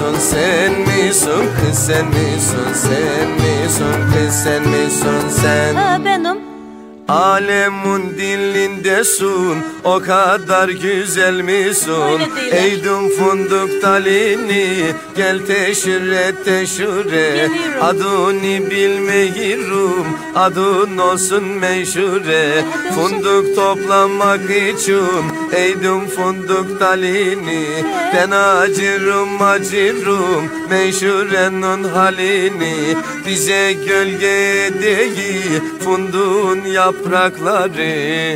misun, sen misun, kız sen misun, sen misun, kız sen misun sen? Ha, benim. Alemun dilindesun, o kadar güzel misun? Eydum funduk talini, gel teşhüre teşhüre. Adını bilmeyirum, adın olsun meşhure. Funduk toplamak için, eydum funduk talini. Ben acırım meşhurenin halini. Bize gölge değil, funduğun yaprakları.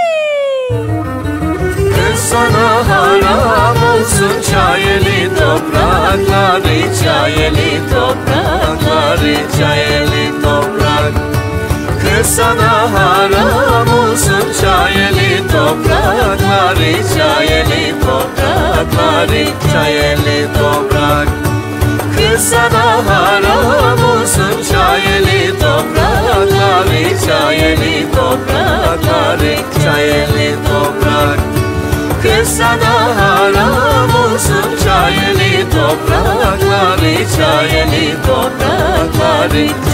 Kız sana haram olsun çayeli toprakları, çayeli toprakları, çayeli toprak. Kız sana haram olsun çayeli toprakları, çayeli toprakları, çayeli toprak. Kız sana haram olsun çayeli toprakları, çayeli toprakları, çayeli toprak. Kız sana haram olsun çayeli toprakları, çayeli toprakları,